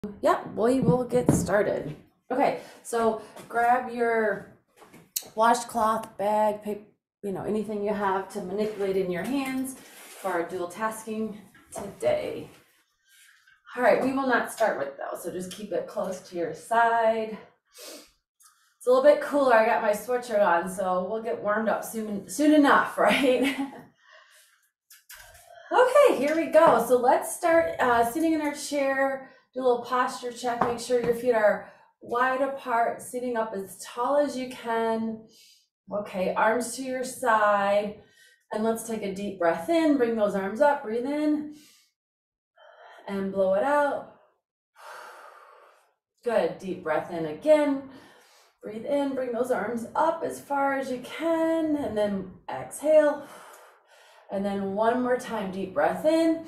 Yeah, we will get started. Okay, so grab your washcloth, bag, paper, anything you have to manipulate in your hands for our dual tasking today. All right, we will not start with those, so just keep it close to your side. It's a little bit cooler. I got my sweatshirt on, so we'll get warmed up soon enough, right? Okay, here we go. So let's start sitting in our chair, do a little posture check, make sure your feet are wide apart, sitting up as tall as you can. Okay, arms to your side. And let's take a deep breath in, bring those arms up, breathe in, and blow it out. Good, deep breath in again. Breathe in, bring those arms up as far as you can, and then exhale. And then one more time, deep breath in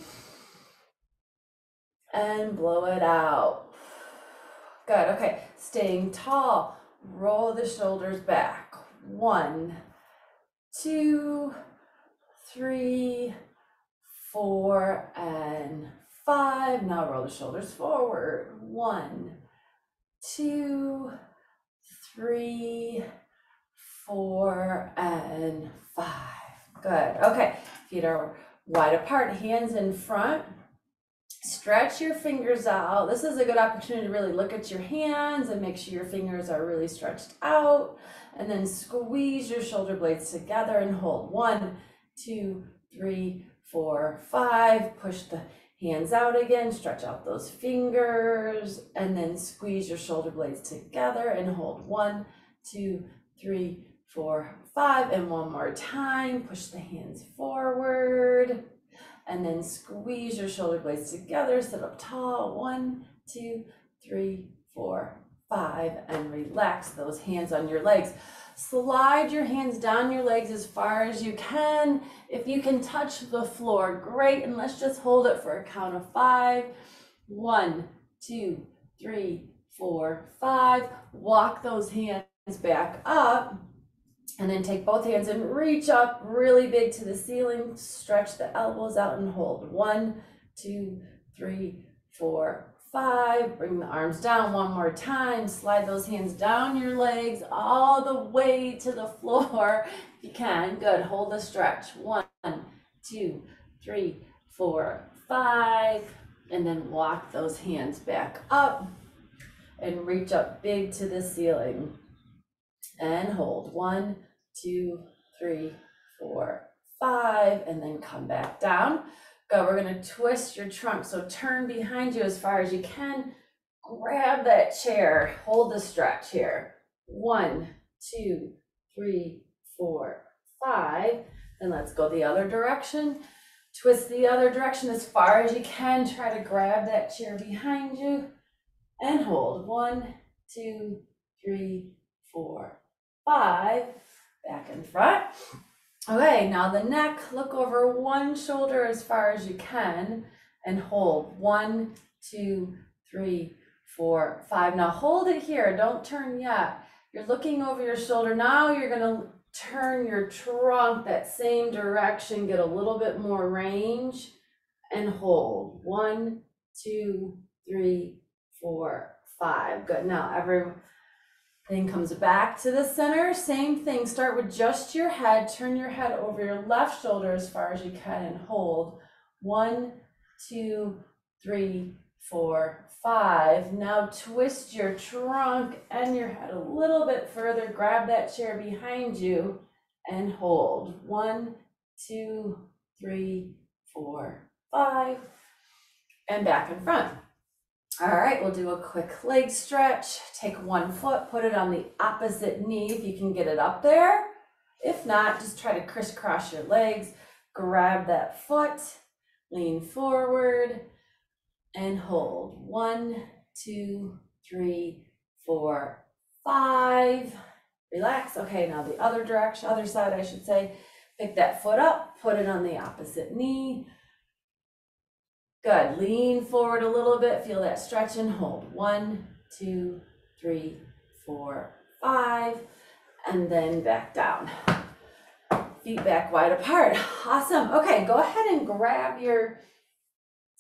and blow it out. Good, okay, staying tall, roll the shoulders back. 1, 2, 3, 4, and 5. Now roll the shoulders forward. 1, 2, 3, 4, and 5. Good, okay, feet are wide apart, hands in front. Stretch your fingers out. This is a good opportunity to really look at your hands and make sure your fingers are really stretched out. And then squeeze your shoulder blades together and hold. 1, 2, 3, 4, 5. Push the hands out again. Stretch out those fingers. And then squeeze your shoulder blades together and hold. 1, 2, 3, 4, 5. And one more time. Push the hands forward. And then squeeze your shoulder blades together, sit up tall. 1, 2, 3, 4, 5, and relax those hands on your legs. Slide your hands down your legs as far as you can. If you can touch the floor, great, and let's just hold it for a count of 5. 1, 2, 3, 4, 5. Walk those hands back up. And then take both hands and reach up really big to the ceiling. Stretch the elbows out and hold. 1, 2, 3, 4, 5. Bring the arms down one more time. Slide those hands down your legs all the way to the floor if you can. Good. Hold the stretch. 1, 2, 3, 4, 5. And then walk those hands back up and reach up big to the ceiling. And hold. 1, 2, 3, 4, 5, and then come back down. Go, we're gonna twist your trunk. So turn behind you as far as you can. Grab that chair, hold the stretch here. 1, 2, 3, 4, 5. Then let's go the other direction. Twist the other direction as far as you can. Try to grab that chair behind you and hold. 1, 2, 3, 4, 5, back in front. Okay, now the neck, look over one shoulder as far as you can and hold. 1, 2, 3, 4, 5. Now hold it here, don't turn yet. You're looking over your shoulder. Now you're gonna turn your trunk that same direction, get a little bit more range and hold. 1, 2, 3, 4, 5. Good, now everything comes back to the center. Same thing, start with just your head. Turn your head over your left shoulder as far as you can and hold. 1, 2, 3, 4, 5. Now twist your trunk and your head a little bit further. Grab that chair behind you and hold. 1, 2, 3, 4, 5. And back in front. All right, we'll do a quick leg stretch. Take one foot, put it on the opposite knee if you can get it up there. If not, just try to crisscross your legs. Grab that foot, lean forward, and hold. 1, 2, 3, 4, 5. Relax. Okay, now the other direction, other side, I should say. Pick that foot up, put it on the opposite knee. Good, lean forward a little bit, feel that stretch and hold. 1, 2, 3, 4, 5, and then back down. Feet back wide apart, awesome. Okay, go ahead and grab your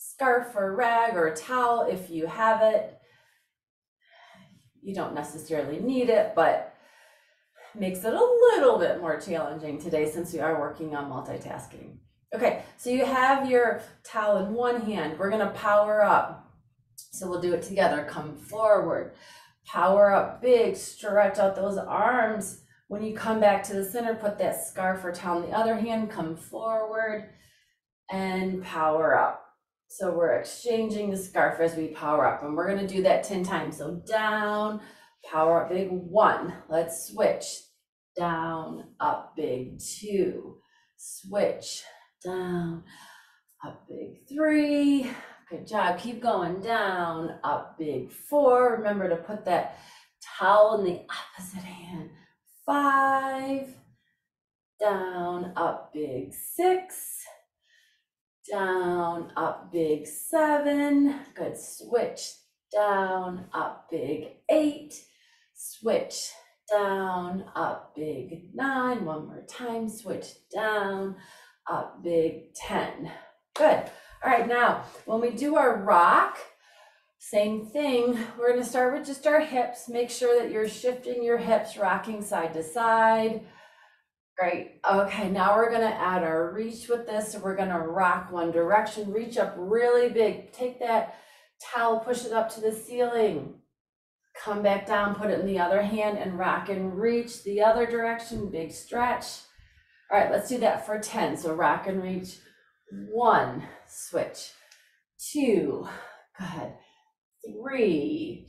scarf or rag or towel if you have it. You don't necessarily need it, but makes it a little bit more challenging today since we are working on multitasking. Okay, so you have your towel in one hand. We're gonna power up. So we'll do it together. Come forward, power up big, stretch out those arms. When you come back to the center, put that scarf or towel in the other hand, come forward and power up. So we're exchanging the scarf as we power up, and we're gonna do that 10 times. So down, power up big, 1. Let's switch. Down, up big, 2. Switch, down, up big, 3. Good job, keep going. Down, up big, 4. Remember to put that towel in the opposite hand. 5. Down, up big, 6. Down, up big, 7. Good, switch. Down, up big, 8. Switch. Down, up big, 9. One more time, switch. Down, up big, 10. Good. All right, now when we do our rock, same thing. We're going to start with just our hips. Make sure that you're shifting your hips, rocking side to side. Great. Okay, now we're going to add our reach with this. So we're going to rock one direction, reach up really big. Take that towel, push it up to the ceiling. Come back down, put it in the other hand and rock and reach the other direction, big stretch. All right, let's do that for 10. So rock and reach. 1, switch. 2, good. 3,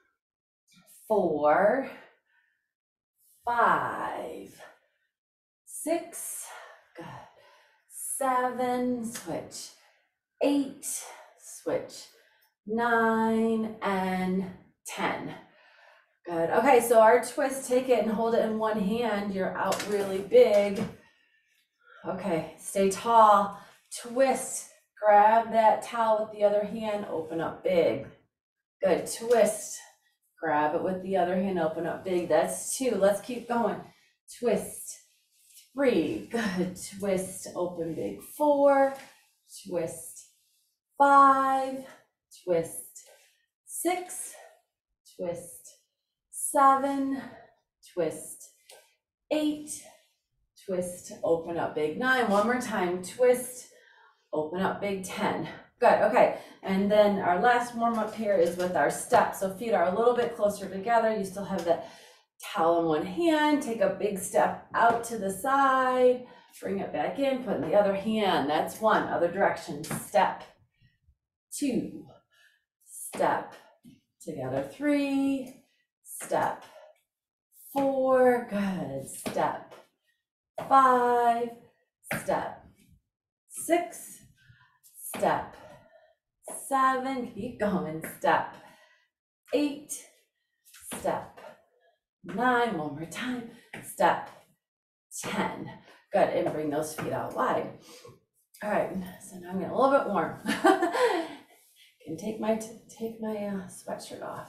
4, 5, 6, good. 7, switch. 8, switch. 9 and 10. Good. Okay, so our twist, take it and hold it in one hand. You're out really big. Okay, stay tall. Twist. Grab that towel with the other hand. Open up big. Good. Twist. Grab it with the other hand. Open up big. That's 2. Let's keep going. Twist. 3. Good. Twist. Open big. 4. Twist. 5. Twist. 6. Twist. 7. Twist. 8. Twist. Open up big. 9. One more time. Twist. Open up big. 10. Good. Okay. And then our last warm up here is with our steps. So feet are a little bit closer together. You still have that towel in one hand. Take a big step out to the side. Bring it back in. Put in the other hand. That's 1. Other direction. Step. 2. Step. Together. 3. Step. 4. Good. Step. 5. Step. 6. Step. 7. Keep going. Step. 8. Step. 9. One more time. Step. 10. Good. And bring those feet out wide. All right. So now I'm getting a little bit warm. Can take my sweatshirt off.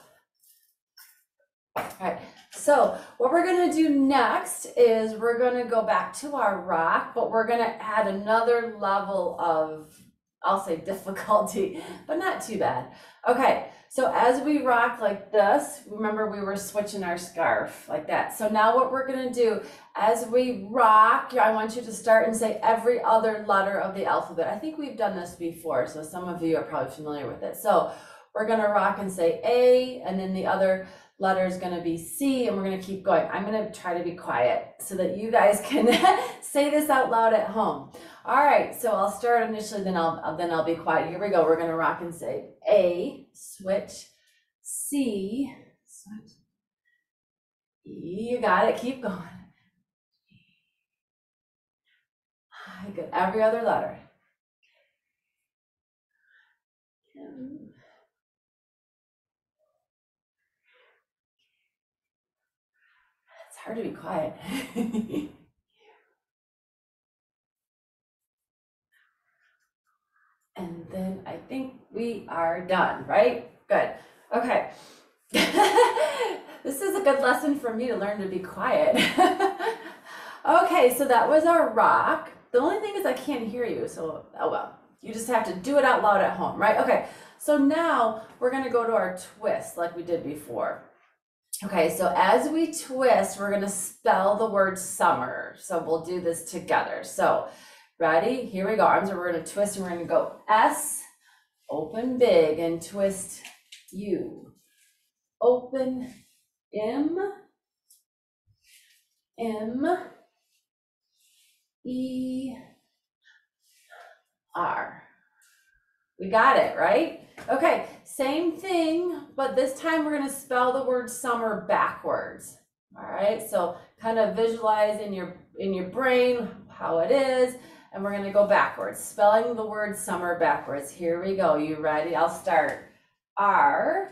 All right, so what we're gonna do next is we're gonna go back to our rock, but we're gonna add another level of, I'll say difficulty, but not too bad. Okay, so as we rock like this, remember we were switching our scarf like that. So now what we're gonna do, as we rock, I want you to start and say every other letter of the alphabet. I think we've done this before, so some of you are probably familiar with it. So we're gonna rock and say A, and then the other letter is going to be C, and we're going to keep going. I'm going to try to be quiet so that you guys can say this out loud at home. All right, so I'll start initially, then I'll be quiet. Here we go. We're going to rock and say A, switch, C, switch, E. You got it. Keep going. Good. Every other letter. Hard to be quiet. And then I think we are done, right? Good. Okay. This is a good lesson for me to learn to be quiet. Okay, so that was our rock. The only thing is I can't hear you, so oh well. You just have to do it out loud at home, right? Okay, so now we're gonna go to our twist like we did before. Okay, so as we twist, we're gonna spell the word summer. So we'll do this together. So ready? Here we go. Arms are, we're gonna twist and we're gonna go S, open big, and twist U. Open M, E, R. We got it, right? Okay, same thing, but this time we're gonna spell the word summer backwards. All right, so kind of visualize in your brain how it is, and we're gonna go backwards, spelling the word summer backwards. Here we go, you ready? I'll start. R,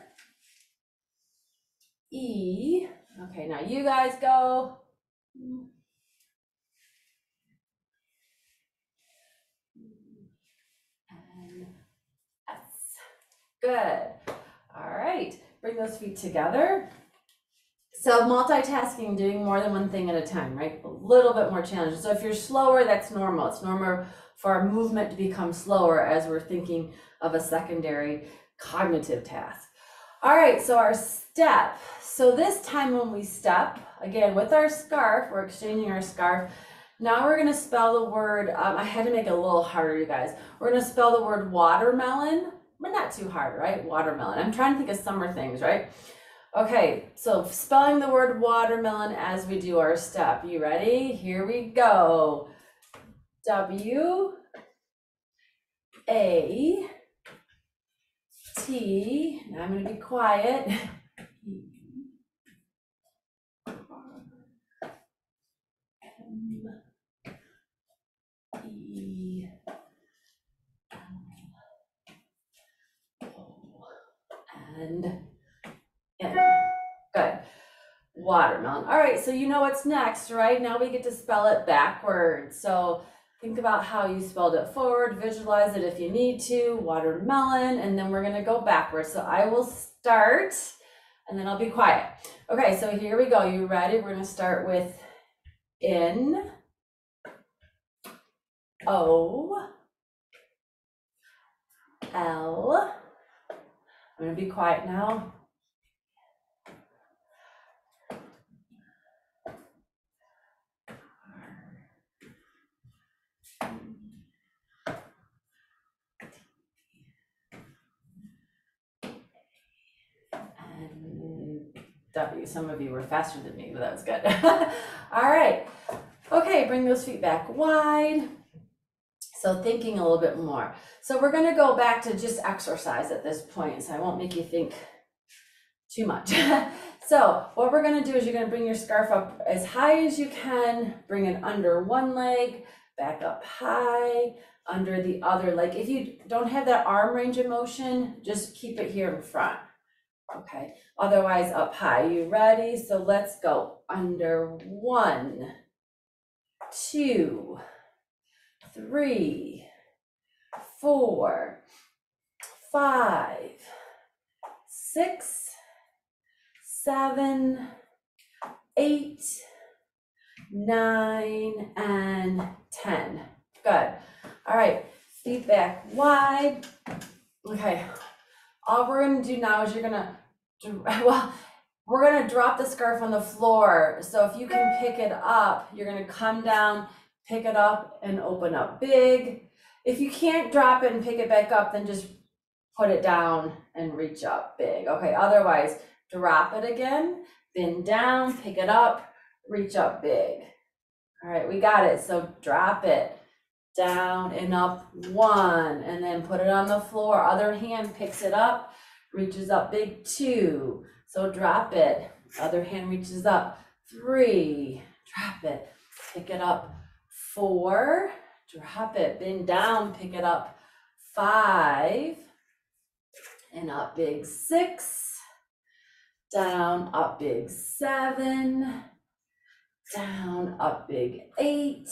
E, okay, now you guys go. And S. Good. All right, bring those feet together. So multitasking, doing more than one thing at a time, right? A little bit more challenging. So if you're slower, that's normal. It's normal for our movement to become slower as we're thinking of a secondary cognitive task. All right, so our step. So this time when we step, again, with our scarf, we're exchanging our scarf. Now we're gonna spell the word, I had to make it a little harder, you guys. We're gonna spell the word watermelon, but not too hard, right? Watermelon. I'm trying to think of summer things, right? Okay, so spelling the word watermelon as we do our step. You ready? Here we go. W, A, T, now I'm gonna be quiet. E, and N. Good. Watermelon. All right, so you know what's next, right? Now we get to spell it backwards. So think about how you spelled it forward, visualize it if you need to, watermelon, and then we're gonna go backwards. So I will start, and then I'll be quiet. Okay, so here we go. You ready? We're gonna start with N, O, L. I'm gonna be quiet now. And W. Some of you were faster than me, but that was good. All right. Okay, bring those feet back wide. So thinking a little bit more. So we're gonna go back to just exercise at this point, so I won't make you think too much. So what we're gonna do is you're gonna bring your scarf up as high as you can, bring it under one leg, back up high, under the other leg. If you don't have that arm range of motion, just keep it here in front. Okay, otherwise up high. You ready? So let's go. Under 1, 2, 3, 4, 5, 6, 7, 8, 9, and 10. Good. All right, feet back wide. Okay, all we're gonna do now is we're gonna drop the scarf on the floor. So if you can pick it up, you're gonna come down, pick it up, and open up big. If you can't drop it and pick it back up, then just put it down and reach up big. Okay, otherwise, drop it again, bend down, pick it up, reach up big. All right, we got it. So drop it, down and up 1, and then put it on the floor. Other hand picks it up, reaches up big 2. So drop it, other hand reaches up 3, drop it, pick it up 4, drop it, bend down, pick it up 5, and up big 6, down, up big 7, down, up big 8,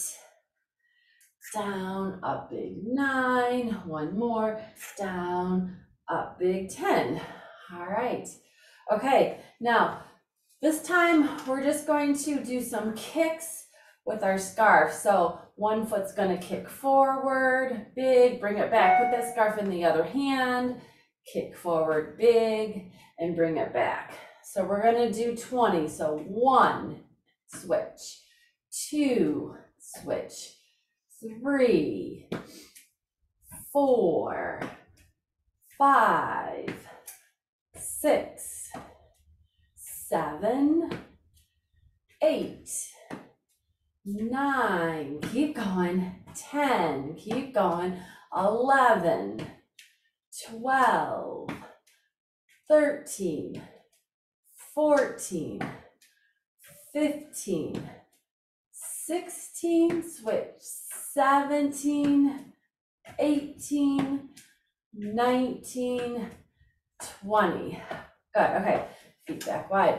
down, up big 9, one more, down, up big 10. All right. Okay, now this time we're just going to do some kicks with our scarf. So one foot's gonna kick forward, big, bring it back, put that scarf in the other hand, kick forward, big, and bring it back. So we're gonna do 20, so 1, switch, 2, switch, 3, 4, 5, 6, 7, 8, 9, keep going, 10, keep going, 11, 12, 13, 14, 15, 16, switch, 17, 18, 19, 20. Good, okay, feet back wide.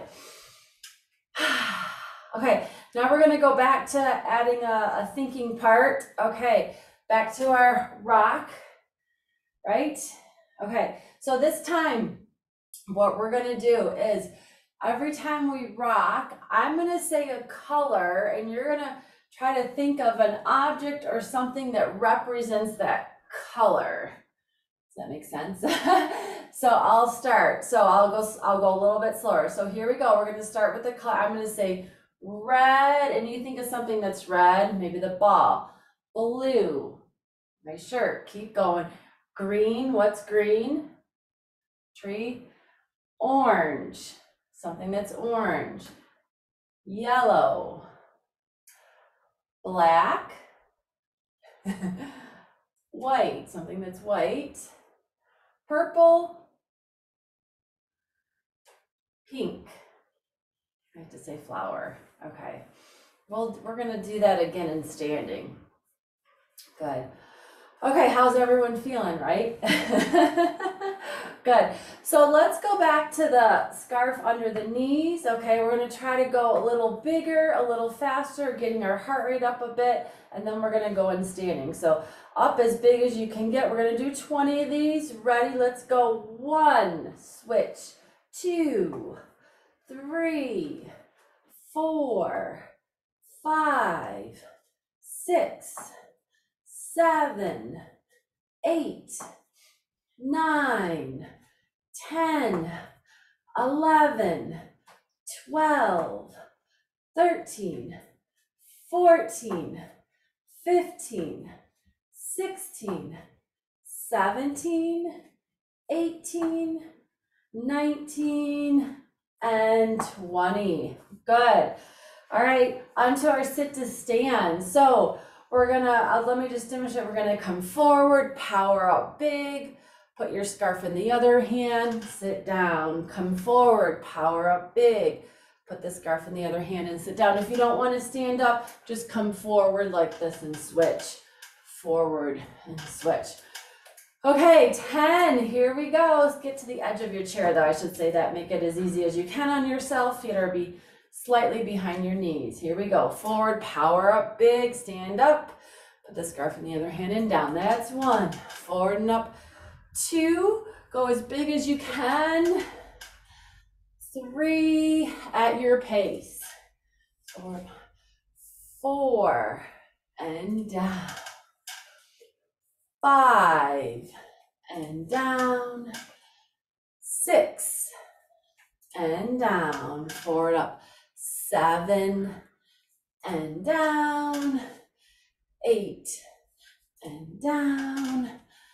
Okay, now we're gonna go back to adding a thinking part. Okay, back to our rock, right? Okay, so this time, what we're gonna do is every time we rock, I'm gonna say a color and you're gonna try to think of an object or something that represents that color. Does that make sense? So I'll start. So I'll go a little bit slower. So here we go. We're gonna start with the color. I'm gonna say red, and you think of something that's red, maybe the ball. Blue, my shirt, keep going. Green, what's green? Tree. Orange, something that's orange. Yellow. Black. White, something that's white. Purple. Pink. I have to say flower. Okay. Well, we're going to do that again in standing. Good. Okay, how's everyone feeling, right? Good. So let's go back to the scarf under the knees. Okay, we're going to try to go a little bigger, a little faster, getting our heart rate up a bit, and then we're going to go in standing. So up as big as you can get. We're going to do 20 of these. Ready? Let's go. 1, switch, 2, 3, 4, 5, 6, 7, 8, 9, 10, 11, 12, 13, 14, 15, 16, 17, 18, 19, and 20. Good. All right, onto our sit to stand. So we're gonna, let me just demonstrate, we're gonna come forward, power up big, put your scarf in the other hand, sit down, come forward, power up big, put the scarf in the other hand and sit down. If you don't wanna stand up, just come forward like this and switch, forward and switch. Okay, 10, here we go. Let's get to the edge of your chair though, I should say that. Make it as easy as you can on yourself. Feet are slightly behind your knees. Here we go. Forward, power up big, stand up. Put the scarf in the other hand and down. That's 1. Forward and up. 2, go as big as you can. 3, at your pace. 4, and down. 5, and down. 6, and down. Forward up. 7, and down. 8, and down.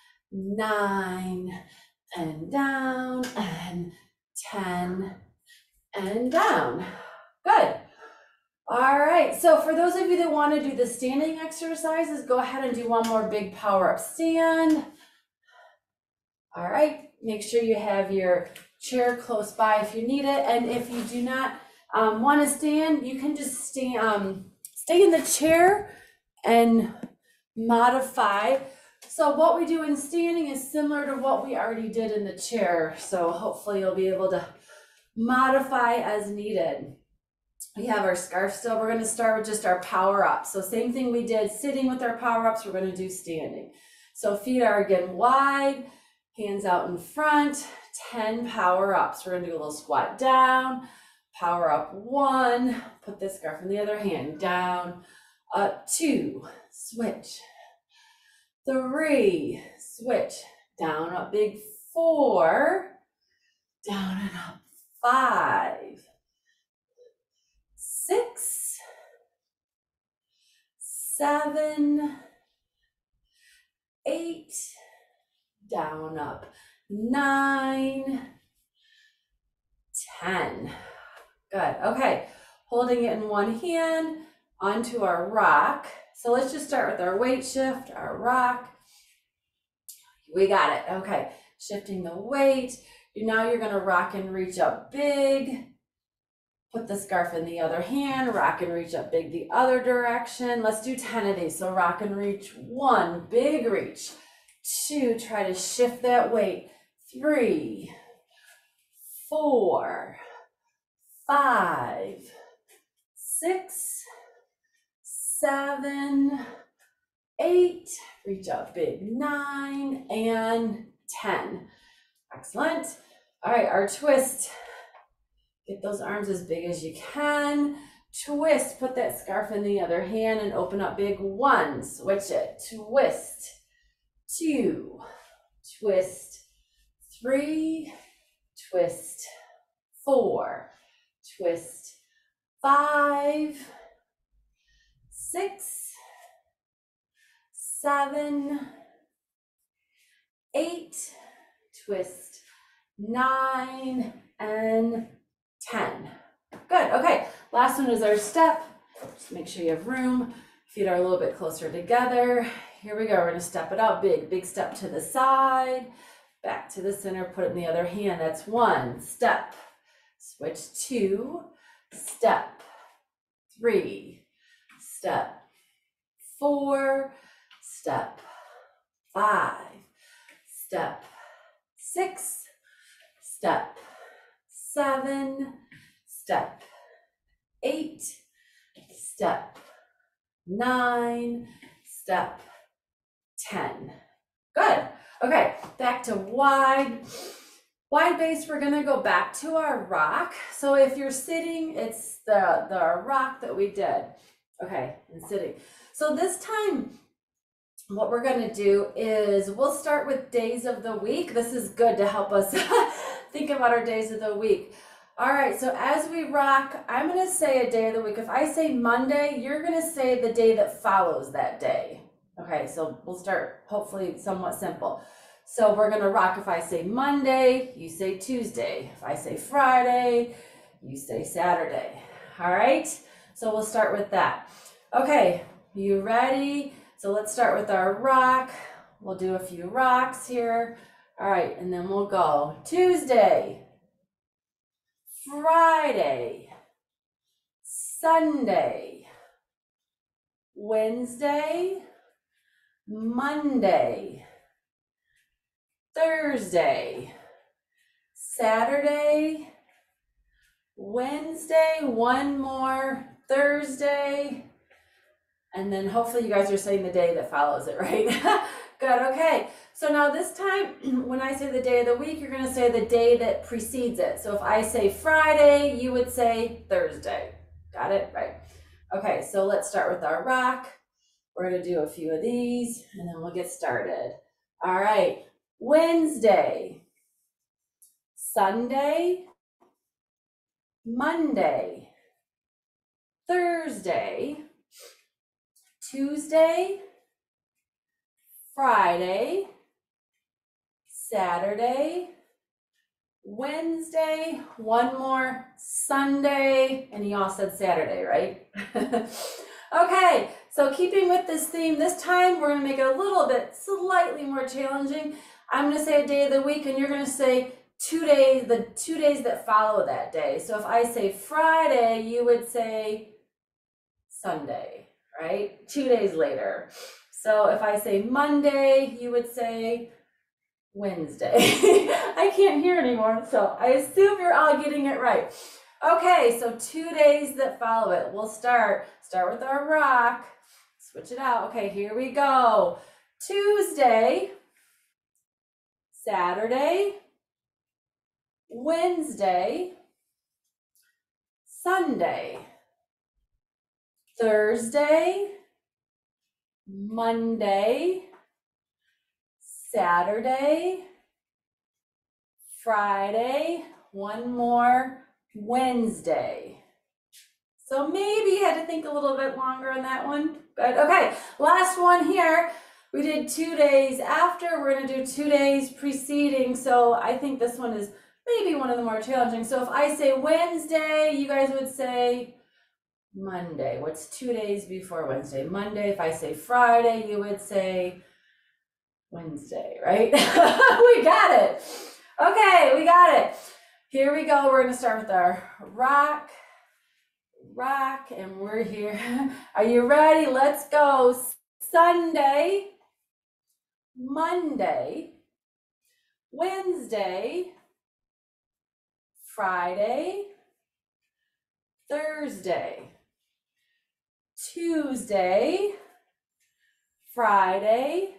9, and down. And 10, and down. Good. All right, so for those of you that want to do the standing exercises, go ahead and do one more big power up stand. All right, make sure you have your chair close by if you need it. And if you do not want to stand, you can just stay in the chair and modify. So what we do in standing is similar to what we already did in the chair. So hopefully you'll be able to modify as needed. We have our scarf still. We're going to start with just our power up. So same thing we did sitting with our power ups, we're going to do standing. So feet are again wide, hands out in front, 10 power ups. We're going to do a little squat down, power up 1, put the scarf in the other hand, down, 2, switch. 3, switch. Down, up, big. 4, down and up. 5, 6, 7, 8, down, up. 9, 10. Good. Okay. Holding it in one hand onto our rock. So let's just start with our weight shift, our rock. We got it. Okay. Shifting the weight. Now you're going to rock and reach up big. Put the scarf in the other hand. Rock and reach up big the other direction. Let's do 10 of these. So rock and reach. 1, big reach. 2, try to shift that weight. 3, 4, 5, 6, 7, 8, reach up big. 9 and 10. Excellent. All right, our twist. Get those arms as big as you can. Twist, put that scarf in the other hand and open up big. 1, switch it. Twist. 2, twist. 3, twist. 4, twist. 5, 6, 7, 8, twist. 9 and 10. Good. Okay. Last one is our step. Just make sure you have room. Feet are a little bit closer together. Here we go. We're going to step it out. Big step to the side. Back to the center. Put it in the other hand. That's 1 step. Switch. 2 step. 3 step. 4 step. 5 step. 6 step. 7 step. 8 step. 9 step. 10. Good. Okay, back to wide base. We're gonna go back to our rock. So if you're sitting, it's the rock that we did. Okay, and sitting. So this time, what we're gonna do is we'll start with days of the week. This is good to help us think about our days of the week. All right, so as we rock, I'm gonna say a day of the week. If I say Monday, you're gonna say the day that follows that day. Okay, so we'll start hopefully somewhat simple. So we're gonna rock. If I say Monday, you say Tuesday. If I say Friday, you say Saturday. All right, so we'll start with that. Okay, you ready? So let's start with our rock. We'll do a few rocks here. All right, and then we'll go Tuesday, Friday, Sunday, Wednesday, Monday, Thursday, Saturday, Wednesday, one more, Thursday, and then hopefully you guys are saying the day that follows it, right? Good, okay. So now this time, when I say the day of the week, you're gonna say the day that precedes it. So if I say Friday, you would say Thursday. Got it? Right. Okay, so let's start with our rock. We're gonna do a few of these and then we'll get started. All right, Wednesday, Sunday, Monday, Thursday, Tuesday, Friday, Saturday, Wednesday, one more, Sunday, and you all said Saturday, right? Okay, so keeping with this theme, this time we're gonna make it a little bit slightly more challenging. I'm gonna say a day of the week and you're gonna say 2 days, the 2 days that follow that day. So if I say Friday, you would say Sunday, right? 2 days later. So if I say Monday, you would say Wednesday. I can't hear anymore, so I assume you're all getting it right. Okay, so 2 days that follow it. We'll start with our rock, switch it out. Okay, here we go. Tuesday, Saturday, Wednesday, Sunday, Thursday, Monday, Saturday, Friday, one more, Wednesday. So maybe you had to think a little bit longer on that one. Good. Okay, last one here. We did 2 days after. We're going to do 2 days preceding. So I think this one is maybe one of the more challenging. So if I say Wednesday, you guys would say Monday. What's 2 days before Wednesday? Monday. If I say Friday, you would say Wednesday, right? We got it. Okay, we got it. Here we go. We're going to start with our rock, and we're here. Are you ready? Let's go. Sunday, Monday, Wednesday, Friday, Thursday, Tuesday, Friday,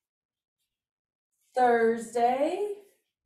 Thursday,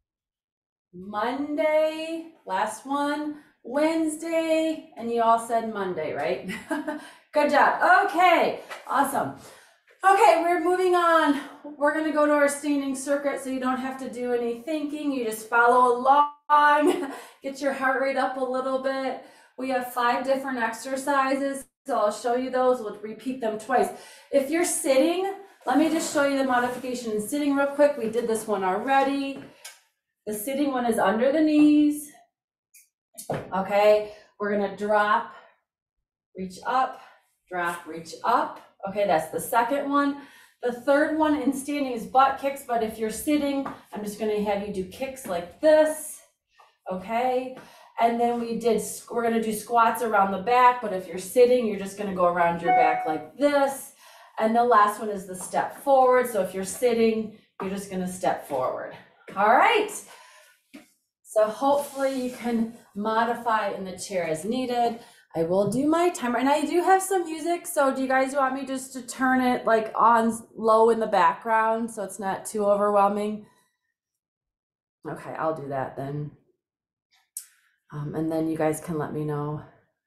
Monday, last one, Wednesday, and you all said Monday, right? Good job. Okay, awesome. Okay, we're moving on. We're going to go to our standing circuit so you don't have to do any thinking. You just follow along, get your heart rate up a little bit. We have 5 different exercises, so I'll show you those. We'll repeat them twice. If you're sitting, let me just show you the modification in sitting real quick. We did this one already. The sitting one is under the knees. Okay, we're going to drop, reach up, drop, reach up. Okay, that's the second one. The third one in standing is butt kicks, but if you're sitting, I'm just going to have you do kicks like this. Okay, and then we're going to do squats around the back, but if you're sitting, you're just going to go around your back like this. And the last one is the step forward. So if you're sitting, you're just going to step forward. All right. So hopefully you can modify in the chair as needed. I will do my timer, and I do have some music. So do you guys want me just to turn it like on low in the background so it's not too overwhelming? Okay, I'll do that then. And then you guys can let me know.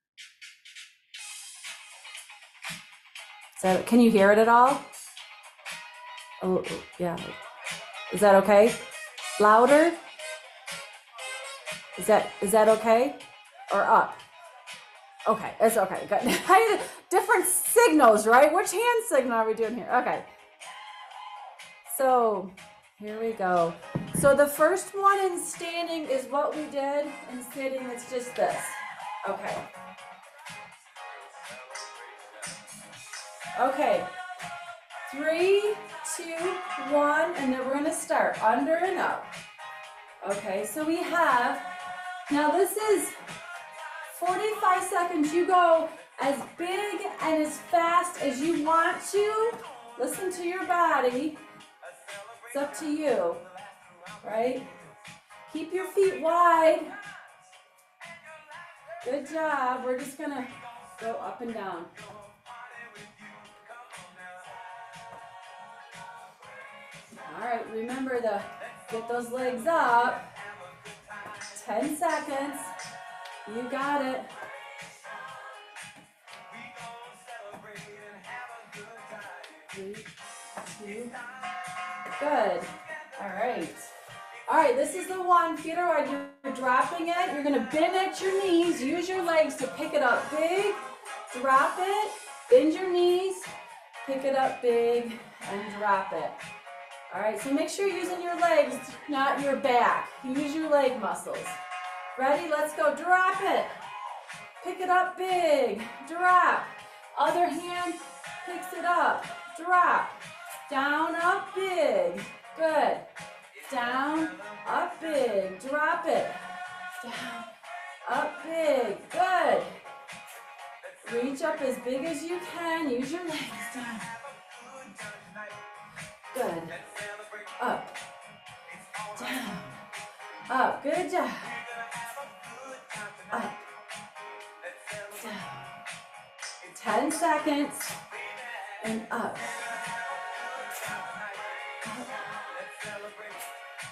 So can you hear it at all? Oh, yeah. Is that okay? Louder? Is that okay? Or up? Okay, it's okay, good. Different signals, right? Which hand signal are we doing here? Okay. So here we go. So the first one in standing is what we did. In sitting, it's just this. Okay. Okay. 3, 2, 1, and then we're going to start under and up. Okay, so we have, now this is 45 seconds. You go as big and as fast as you want to. Listen to your body. It's up to you, right? Keep your feet wide. Good job. We're just gonna go up and down. All right, remember to get those legs up. 10 seconds. You got it. Three, 2. Good. All right. All right, this is the one. Feet are wide. You're dropping it. You're going to bend at your knees. Use your legs to pick it up big. Drop it. Bend your knees. Pick it up big and drop it. All right, so make sure you're using your legs, not your back. Use your leg muscles. Ready? Let's go. Drop it. Pick it up big. Drop. Other hand picks it up. Drop. Down, up, big. Good. Down, up, big. Drop it. Down, up, big. Good. Reach up as big as you can. Use your legs. Down. Good. Up. Down. Up. Good job. Up. Down. 10 seconds. And up.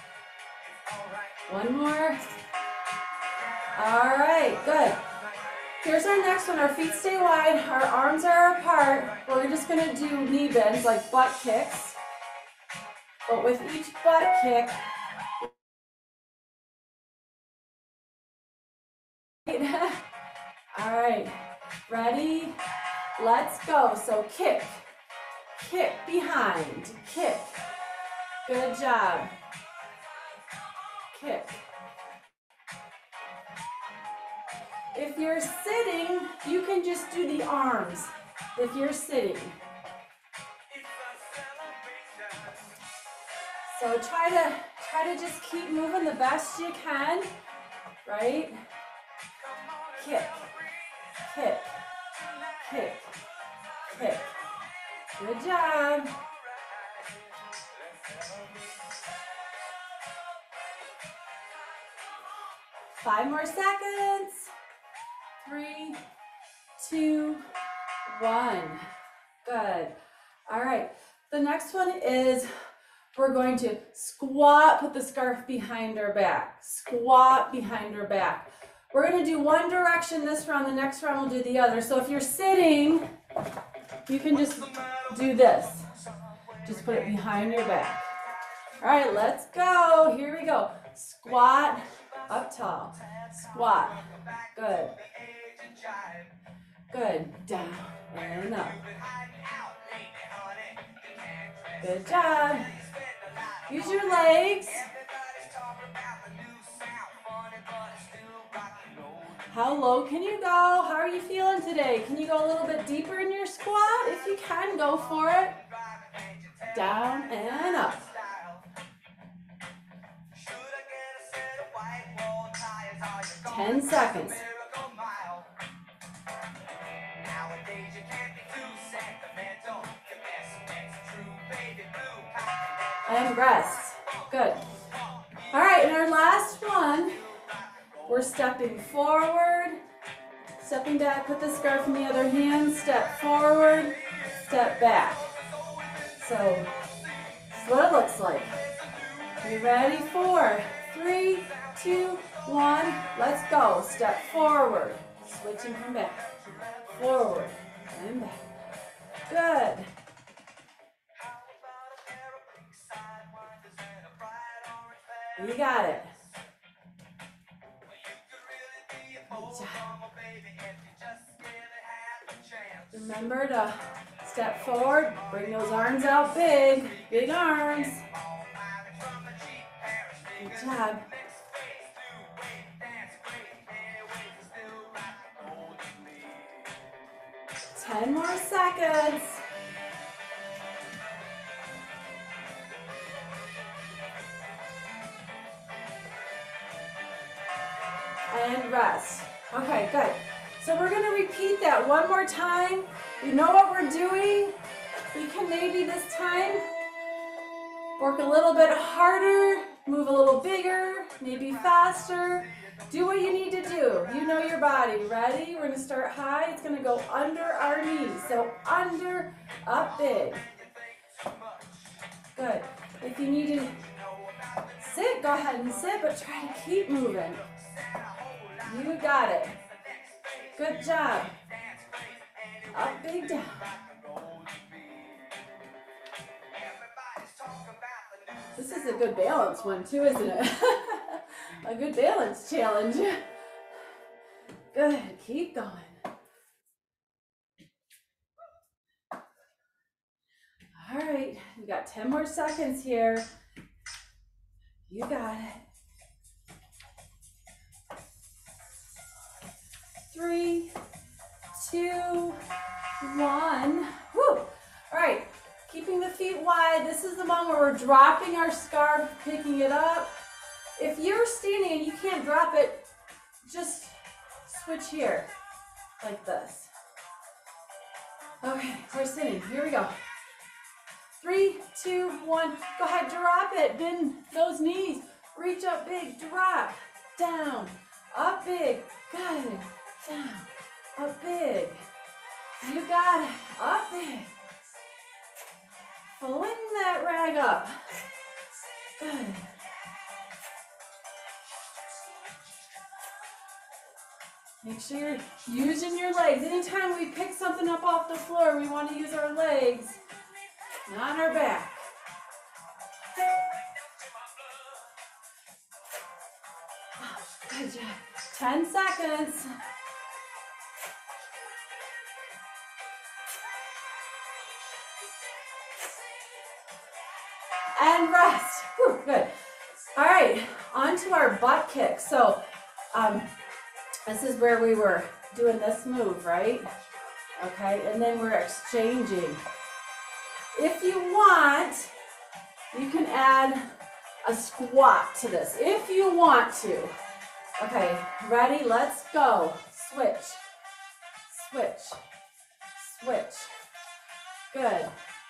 One more. All right, good. Here's our next one. Our feet stay wide, our arms are apart. We're just gonna do knee bends, like butt kicks. But with each butt kick, all right, ready? Let's go. So kick, kick behind, kick. Good job. Kick. If you're sitting, you can just do the arms. If you're sitting. So try to just keep moving the best you can, right? Kick, kick, kick, kick. Good job. Five more seconds. 3, 2, 1. Good. All right. The next one is we're going to squat, put the scarf behind our back. Squat behind our back. We're going to do one direction this round. The next round we'll do the other. So if you're sitting, you can just do this. Just put it behind your back. All right, let's go. Here we go. Squat, up tall. Squat. Good. Good. Down and up. Good job. Use your legs. How low can you go? How are you feeling today? Can you go a little bit deeper in your squat? If you can, go for it. Down and up. Ten seconds. And rest. Good. All right, and our last one, we're stepping forward, stepping back, put the scarf in the other hand, step forward, step back. So that's what it looks like. You ready? 4, 3, 2, 1. Let's go. Step forward, switching from back. Forward and back. Good. You got it. Good job. Remember to step forward, bring those arms out big, big arms. Good job. Ten more seconds. And rest. Okay, good. So we're going to repeat that one more time. You know what we're doing? We can maybe this time work a little bit harder, move a little bigger, maybe faster. Do what you need to do. You know your body. Ready? We're going to start high. It's going to go under our knees. So under, up big. Good. If you need to sit, go ahead and sit, but try to keep moving. You got it. Good job. Up, big, down. This is a good balance one too, isn't it? A good balance challenge. Good, keep going. All right, we got 10 more seconds here. You got it. 3, 2, 1. Woo! All right, keeping the feet wide. This is the one where we're dropping our scarf, picking it up. If you're standing and you can't drop it, just switch here, like this. Okay, we're sitting. Here we go. 3, 2, 1. Go ahead, drop it. Bend those knees. Reach up big, drop, down, up big. Got it. Down, up big. You got it. Up big. Fling that rag up. Good. Make sure you're using your legs. Anytime we pick something up off the floor, we want to use our legs, not our back. Good job. 10 seconds. And rest. Whew, good. All right, on to our butt kick. So this is where we were doing this move, right? Okay, and then we're exchanging. If you want, you can add a squat to this, if you want to. Okay, ready? Let's go. Switch, switch, switch. Good.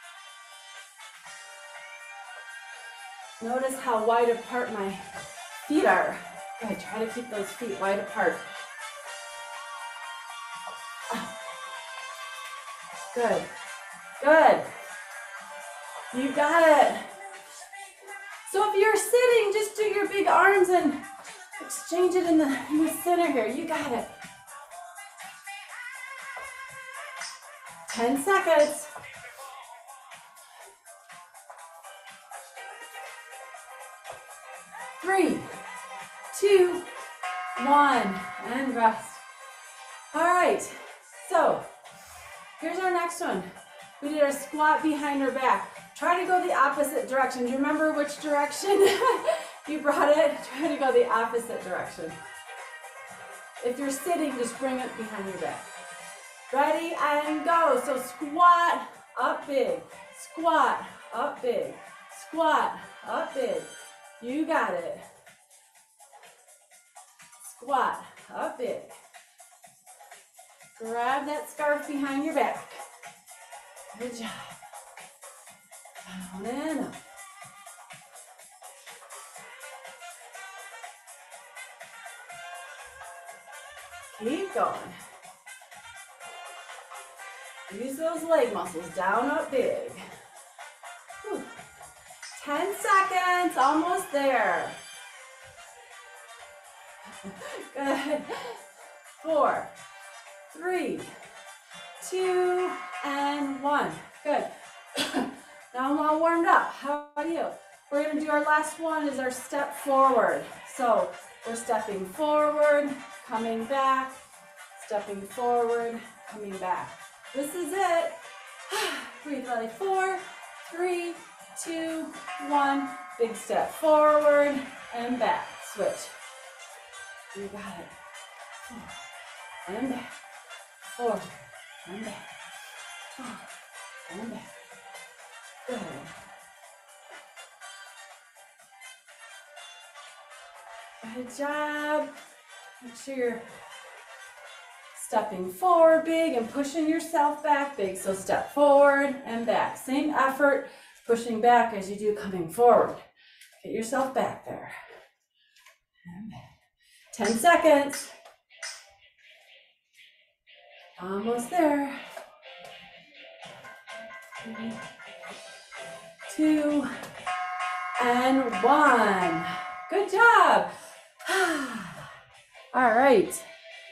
Notice how wide apart my feet are. Good, try to keep those feet wide apart. Good, good. You got it. So if you're sitting, just do your big arms and exchange it in the center here. You got it. 10 seconds. Three, two, one, and rest. All right, so here's our next one. We did our squat behind our back. Try to go the opposite direction. Do you remember which direction you brought it? Try to go the opposite direction. If you're sitting, just bring it behind your back. Ready, and go. So squat, up big. Squat, up big. Squat, up big. You got it. Squat, up big. Grab that scarf behind your back. Good job. Down and up. Keep going. Use those leg muscles. Down, up big. Whew. 10 seconds, almost there. Good. 4, 3, 2, and 1. Good. Now I'm all warmed up. How about you? We're going to do our last one is our step forward. So we're stepping forward, coming back, stepping forward, coming back. This is it. Breathe belly. 4, 3, 2, 1. Big step forward and back. Switch. You got it. 4 and back. 4 and back. 4 and back. Good. Good job. Make sure you're stepping forward big and pushing yourself back big. So step forward and back. Same effort, pushing back as you do coming forward. Get yourself back there. And back. 10 seconds. Almost there. 3, 2, and 1. Good job. All right.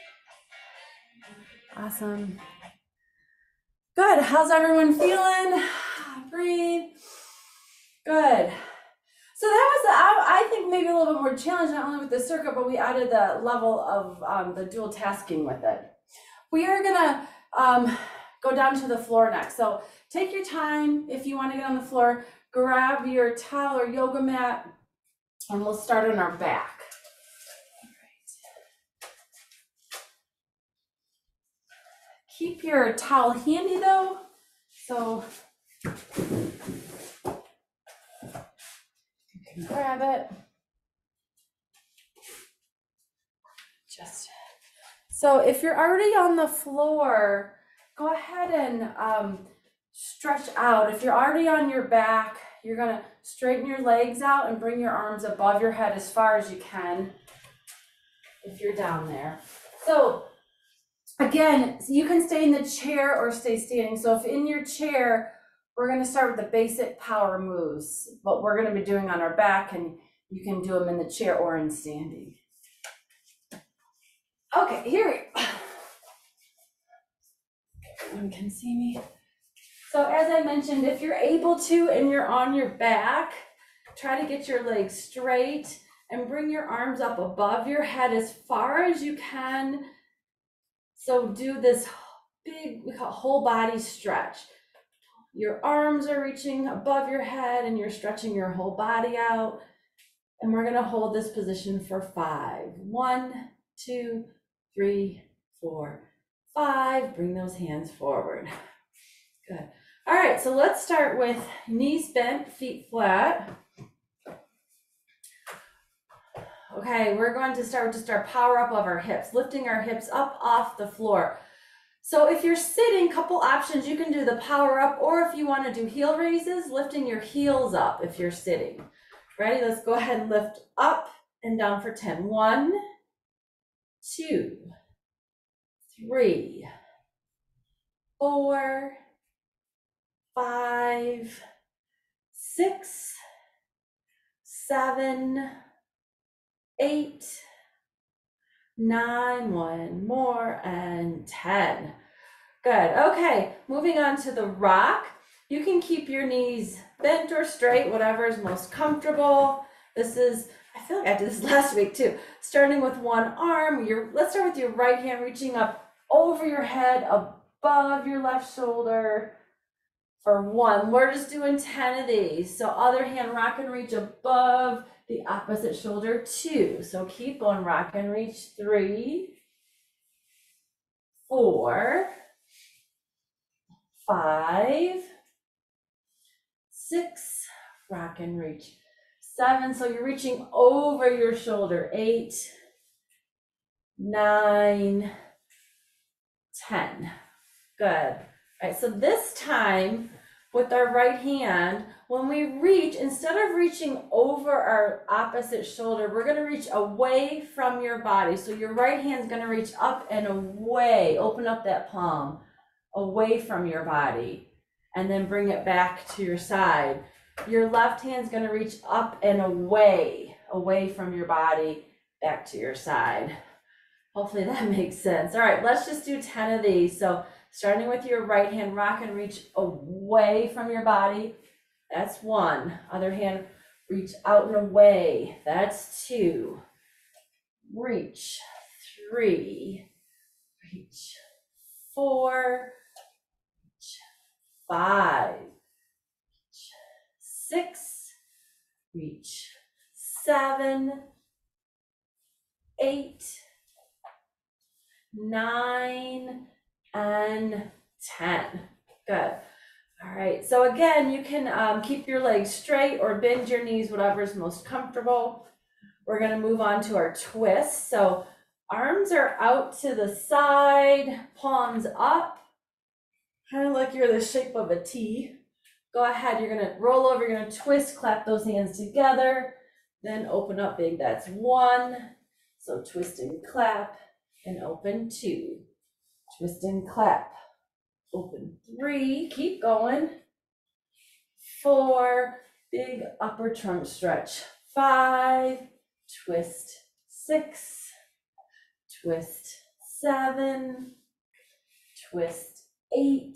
Awesome. Good. How's everyone feeling? Breathe. Good. So that was, I think, maybe a little bit more challenging, not only with the circuit, but we added the level of the dual tasking with it. We are gonna go down to the floor next. So take your time. If you want to get on the floor, grab your towel or yoga mat, and we'll start on our back. All right. Keep your towel handy though. So you can grab it. So if you're already on the floor, go ahead and stretch out. If you're already on your back, you're gonna straighten your legs out and bring your arms above your head as far as you can if you're down there. So again, you can stay in the chair or stay standing. So if in your chair, we're gonna start with the basic power moves, what we're gonna be doing on our back, and you can do them in the chair or in standing. Okay. Okay, here we go. Everyone can see me. So as I mentioned, if you're able to and you're on your back, try to get your legs straight and bring your arms up above your head as far as you can. So do this big, we call whole body stretch. Your arms are reaching above your head and you're stretching your whole body out. And we're gonna hold this position for 5. 1, 2, 3, 4, 5. Bring those hands forward. Good. All right, so let's start with knees bent, feet flat. Okay, we're going to start with just our power up of our hips, lifting our hips up off the floor. So if you're sitting, couple options, you can do the power up, or if you want to do heel raises, lifting your heels up if you're sitting. Ready? Let's go ahead and lift up and down for 10. 1, 2, 3, 4, 5, 6, 7, 8, 9, one more, and 10. Good. Okay, moving on to the rock. You can keep your knees bent or straight, whatever is most comfortable. This is, I feel like I did this last week too. Starting with one arm, let's start with your right hand reaching up over your head, above your left shoulder for 1. We're just doing 10 of these. So other hand, rock and reach above the opposite shoulder, 2. So keep on, rock and reach, 3, 4, 5, 6, rock and reach, 7. So you're reaching over your shoulder, 8, 9, 10. Good. All right, so this time with our right hand, when we reach, instead of reaching over our opposite shoulder, we're going to reach away from your body. So your right hand's going to reach up and away. Open up that palm, away from your body, and then bring it back to your side. Your left hand's going to reach up and away from your body, back to your side. Hopefully that makes sense. All right, let's just do 10 of these. So starting with your right hand, rock and reach away from your body. That's 1. Other hand, reach out and away. That's 2. Reach, 3. Reach, 4. Reach, 5. Reach, 6. Reach, 7. 8. 9. And 10. Good. All right, so again, you can keep your legs straight or bend your knees, whatever is most comfortable. We're going to move on to our twist. So arms are out to the side, palms up, kind of like you're the shape of a T. Go ahead, you're going to roll over, you're going to twist, clap those hands together, then open up big. That's 1. So twist and clap and open 2. Twist and clap, open 3, keep going, 4, big upper trunk stretch, 5, twist, 6, twist, 7, twist, 8,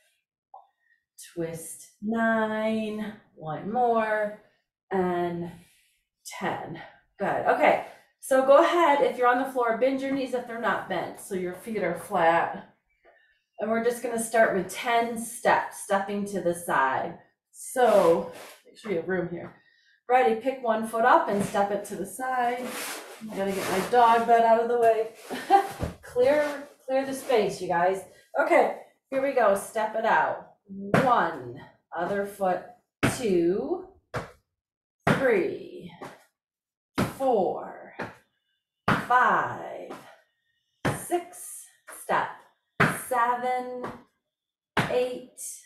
twist, 9, one more, and 10. Good. Okay. So go ahead, if you're on the floor, bend your knees if they're not bent, so your feet are flat. And we're just going to start with 10 steps, stepping to the side. So make sure you have room here. Ready, pick one foot up and step it to the side. I gotta get my dog bed out of the way. Clear the space, you guys. Okay, here we go, step it out. 1, other foot, 2, 3, 4, 5, 6, step, 7, 8,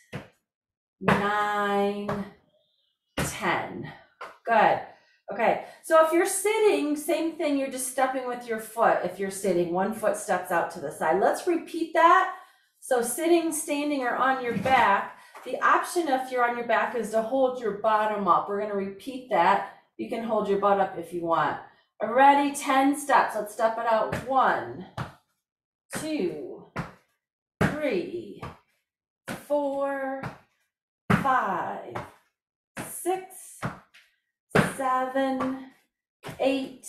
9, 10. Good. Okay, so if you're sitting, same thing, you're just stepping with your foot. If you're sitting, one foot steps out to the side. Let's repeat that. So sitting, standing, or on your back. The option if you're on your back is to hold your bottom up. We're going to repeat that. You can hold your butt up if you want. Ready? 10 steps. Let's step it out. 1, 2, 3, 4, 5, 6, 7, 8,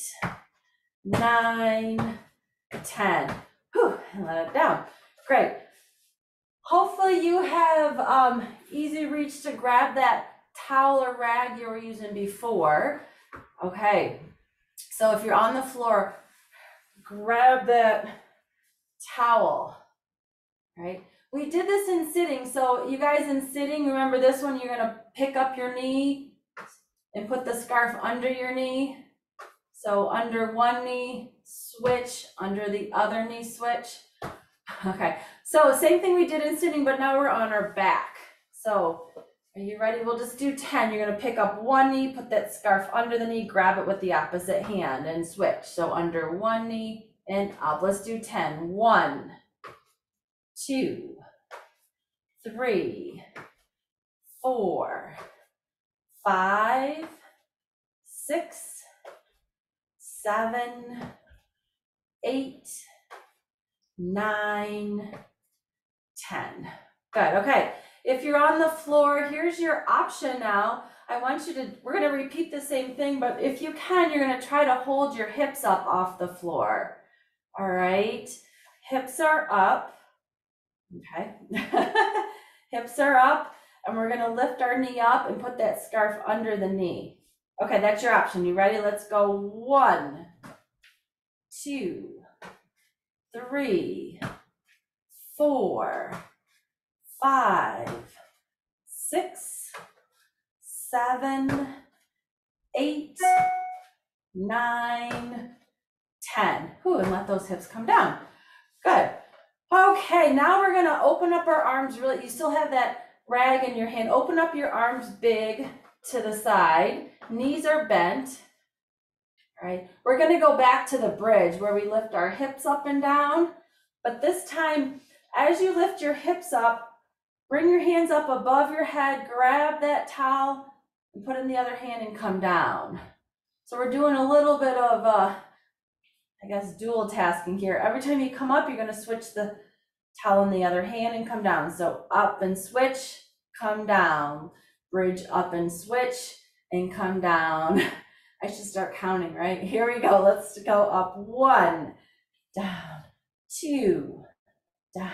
9, 10. Whew, and let it down. Great. Hopefully you have easy reach to grab that towel or rag you were using before. Okay, so if you're on the floor, grab that towel, right? We did this in sitting, so you guys in sitting, remember this one, you're gonna pick up your knee and put the scarf under your knee. So under one knee, switch, under the other knee, switch. Okay, so same thing we did in sitting, but now we're on our back. So are you ready? We'll just do 10. You're gonna pick up one knee, put that scarf under the knee, grab it with the opposite hand and switch. So under one knee and up. Let's do 10. 1, 2, 3, 4, 5, 6, 7, 8, 9, 10. Good, okay. If you're on the floor, here's your option now. We're gonna repeat the same thing, but if you can, you're gonna try to hold your hips up off the floor. All right, hips are up, okay. Hips are up, and we're gonna lift our knee up and put that scarf under the knee. Okay, that's your option. You ready? Let's go. 1, 2, 3, 4, 5, 6, 7, 8, 9, 10. Ooh, and let those hips come down. Good. Okay, now we're gonna open up our arms. Really, you still have that rag in your hand. Open up your arms big to the side. Knees are bent. All right, we're gonna go back to the bridge where we lift our hips up and down. But this time, as you lift your hips up, bring your hands up above your head, grab that towel, and put it in the other hand and come down. So we're doing a little bit of, I guess, dual tasking here. Every time you come up, you're gonna switch the towel in the other hand and come down. So up and switch, come down. Bridge up and switch and come down. I should start counting, right? Here we go. Let's go up. 1, down, 2, down,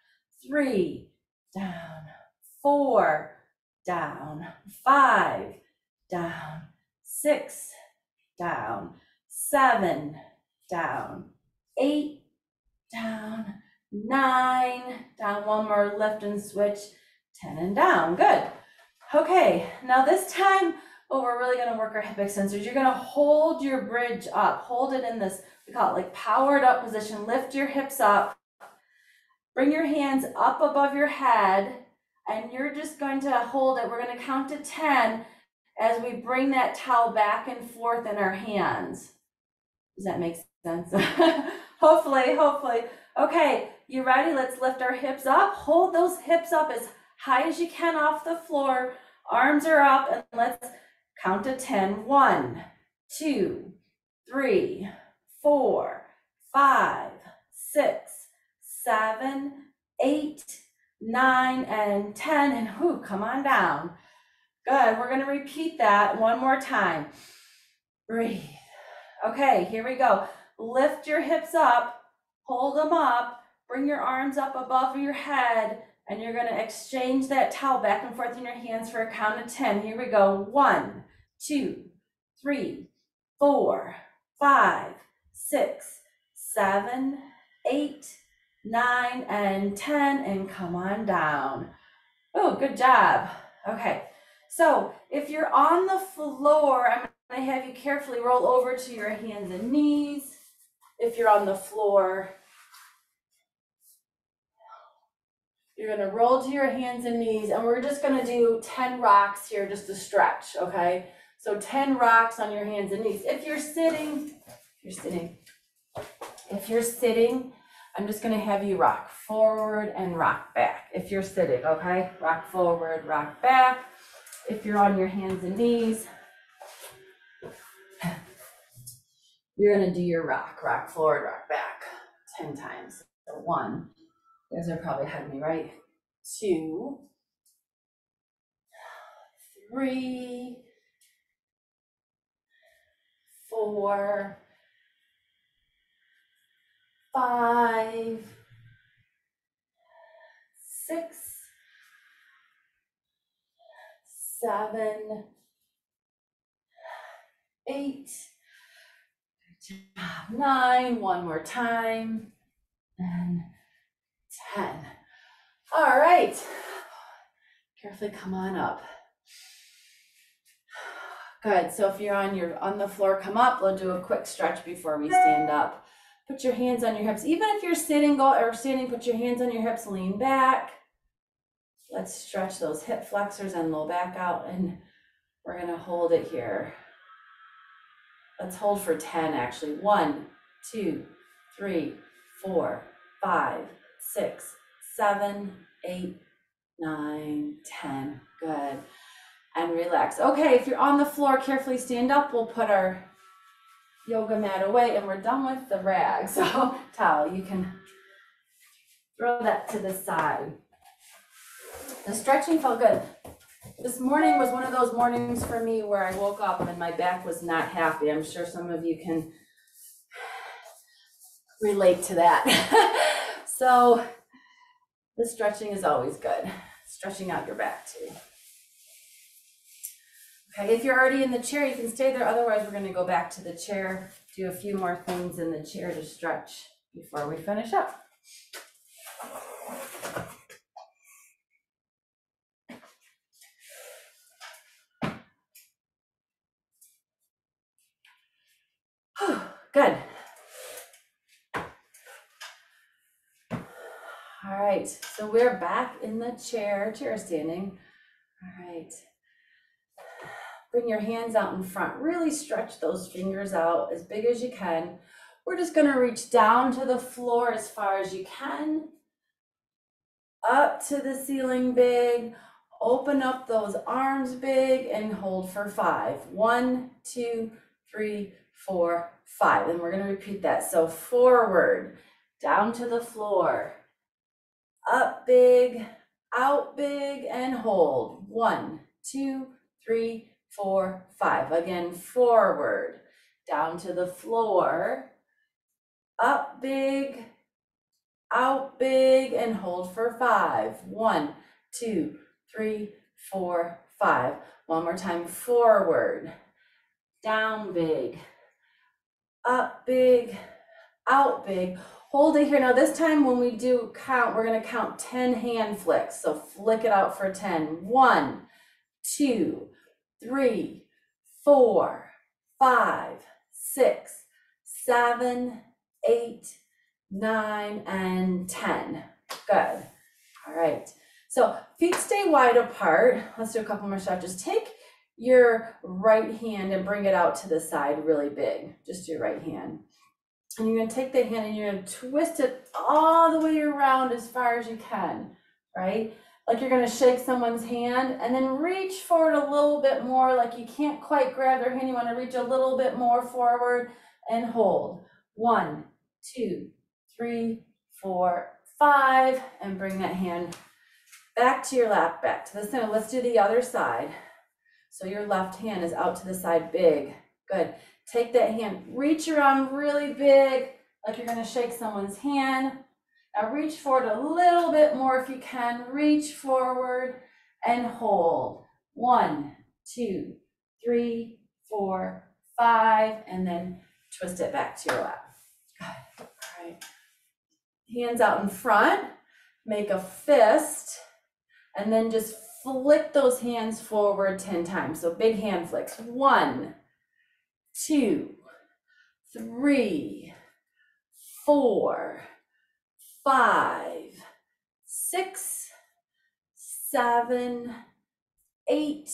3, down, 4, down, 5, down, 6, down, 7, down, 8, down, 9, down. One more, lift and switch, 10 and down. Good. Okay, now this time, we're really gonna work our hip extensors. You're gonna hold your bridge up, hold it in this, we call it like powered up position. Lift your hips up, bring your hands up above your head, and you're just going to hold it. We're gonna count to 10 as we bring that towel back and forth in our hands. Does that make sense? Hopefully. Okay, you ready? Let's lift our hips up. Hold those hips up as high as you can off the floor. Arms are up, and let's count to 10. 1, 2, 3, 4, 5, 6, 7, 8, 9, and 10. And whoo, come on down. Good. We're going to repeat that one more time. Breathe. Okay, here we go. Lift your hips up, hold them up, bring your arms up above your head, and you're going to exchange that towel back and forth in your hands for a count of 10. Here we go. 1, 2, 3, 4, 5, 6, 7, 8, 9, and 10, and come on down. Oh, good job. Okay, so if you're on the floor, I'm going to have you carefully roll over to your hands and knees. If you're on the floor, you're going to roll to your hands and knees, and we're just going to do 10 rocks here just to stretch, okay? So 10 rocks on your hands and knees. If you're sitting, I'm just going to have you rock forward and rock back. If you're sitting, okay? Rock forward, rock back. If you're on your hands and knees, you're going to do your rock forward, rock back 10 times. So 1, you guys are probably ahead of me, right? 2, 3, 4, 5, 6, 7, 8, 9, one more time, and 10. All right, carefully come on up. Good, so if you're on the floor, come up. We'll do a quick stretch before we stand up. Put your hands on your hips. Even if you're sitting or standing, put your hands on your hips, lean back. Let's stretch those hip flexors and low back out, and we're gonna hold it here. Let's hold for 10 actually. 1, 2, 3, 4, 5, 6, 7, 8, 9, 10. Good. And relax. Okay, if you're on the floor, carefully stand up. We'll put our yoga mat away and we're done with the rag. So towel, you can throw that to the side. The stretching felt good. This morning was one of those mornings for me where I woke up and my back was not happy. I'm sure some of you can relate to that. So the stretching is always good. Stretching out your back too. Okay, if you're already in the chair, you can stay there. Otherwise, we're going to go back to the chair, do a few more things in the chair to stretch before we finish up. Good. All right, so we're back in the chair standing. All right. Bring your hands out in front. Really stretch those fingers out as big as you can. We're just going to reach down to the floor as far as you can. Up to the ceiling big. Open up those arms big and hold for 5. 1, 2, 3, 4, 5. And we're going to repeat that. So forward, down to the floor. Up big, out big, and hold. 1, 2, 3, 4, 5. Again, forward, down to the floor, up big, out big, and hold for 5. 1, 2, 3, 4, 5. One more time, forward, down big, up big, out big. Hold it here. Now this time when we do count, we're going to count 10 hand flicks. So flick it out for 10. 1, 2, 3, 4, 5, 6, 7, 8, 9, and 10. Good. All right. So feet stay wide apart. Let's do a couple more stretches. Take your right hand and bring it out to the side really big. Just your right hand. And you're going to take the hand and you're going to twist it all the way around as far as you can, right? Like you're going to shake someone's hand and then reach forward a little bit more, like you can't quite grab their hand. You want to reach a little bit more forward and hold. 1, 2, 3, 4, 5, and bring that hand back to your lap, back to the center. Let's do the other side. So your left hand is out to the side big. Good. Take that hand, reach around really big, like you're going to shake someone's hand. Now reach forward a little bit more if you can. Reach forward and hold. 1, 2, 3, 4, 5, and then twist it back to your lap. Good. All right. Hands out in front. Make a fist, and then just flick those hands forward 10 times. So big hand flicks. 1, 2, 3, 4, 5, 6, 7, 8,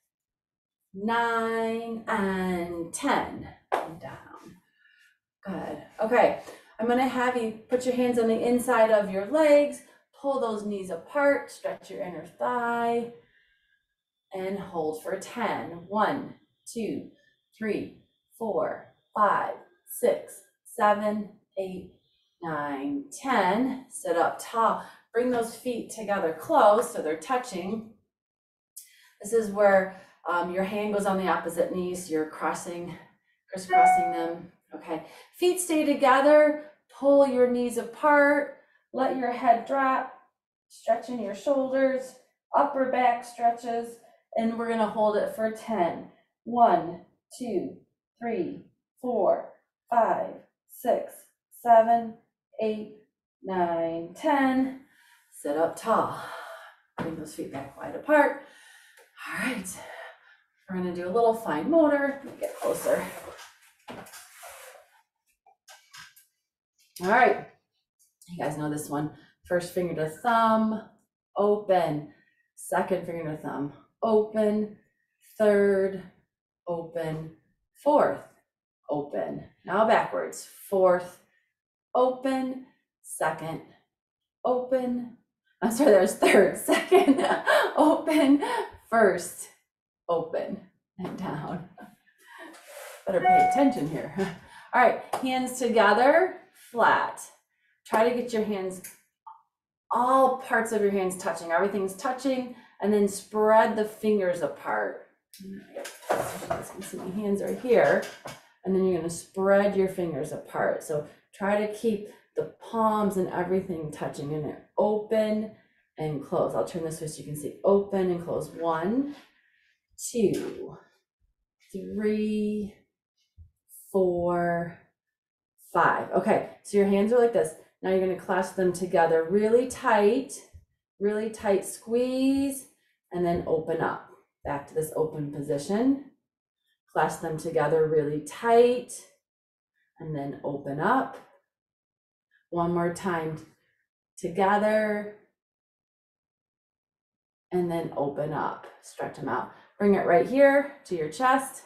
9, and 10. And down. Good. Okay. I'm going to have you put your hands on the inside of your legs, pull those knees apart, stretch your inner thigh, and hold for 10. 1, 2, 3, 4, 5, 6, 7, 8, 9, 10. Sit up tall. Bring those feet together close so they're touching. This is where your hand goes on the opposite knee, so you're crisscrossing them. Okay, feet stay together. Pull your knees apart. Let your head drop. Stretching your shoulders. Upper back stretches. And we're gonna hold it for 10. 1, 2, 3, 4, 5, 6, 7, 8, 9, 10. Sit up tall. Bring those feet back wide apart. All right, we're gonna do a little fine motor. Let me get closer. All right, you guys know this one. First finger to thumb, open. Second finger to thumb, open. Third, open. Fourth, open. Now backwards. Fourth, open. Second, open. I'm sorry, there's third. Second, open. First, open, and down. Better pay attention here. All right, hands together, flat. Try to get your hands, all parts of your hands touching. Everything's touching, and then spread the fingers apart. You guys can see my hands are here, and then you're going to spread your fingers apart. So try to keep the palms and everything touching in it. Open and close. I'll turn this way so you can see. Open and close. 1, 2, 3, 4, 5. Okay, so your hands are like this. Now you're going to clasp them together really tight squeeze, and then open up. Back to this open position. Clasp them together really tight, and then open up. One more time together, and then open up. Stretch them out. Bring it right here to your chest.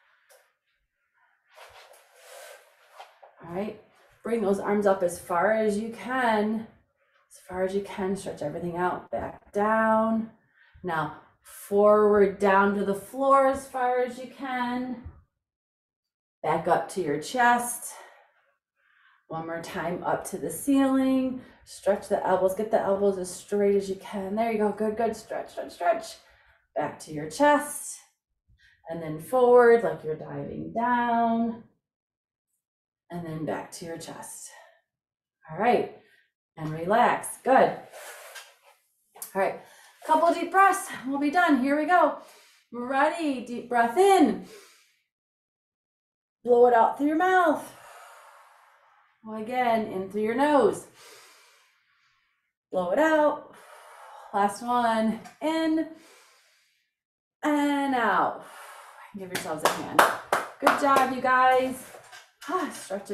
All right, bring those arms up as far as you can. As far as you can, stretch everything out. Back down. Now, forward down to the floor as far as you can. Back up to your chest. One more time up to the ceiling. Stretch the elbows. Get the elbows as straight as you can. There you go. Good, good. Stretch, stretch, stretch. Back to your chest. And then forward like you're diving down. And then back to your chest. All right. And relax. Good. All right. Couple deep breaths. We'll be done. Here we go. Ready. Deep breath in. Blow it out through your mouth. Well, again, in through your nose. Blow it out. Last one. In and out. Give yourselves a hand. Good job, you guys. Stretch it.